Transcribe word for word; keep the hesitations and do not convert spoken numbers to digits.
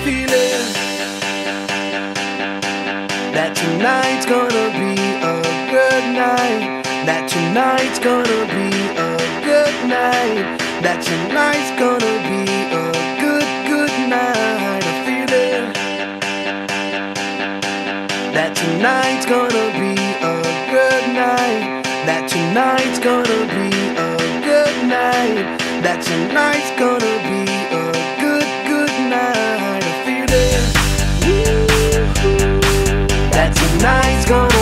feeling that tonight's gonna be a good night. That tonight's gonna be a good night. That tonight's gonna be a good, good night. A feeling that tonight's gonna be a good night. That tonight's gonna be a good night. That tonight's gonna be a good, good night. A feeling that tonight's gonna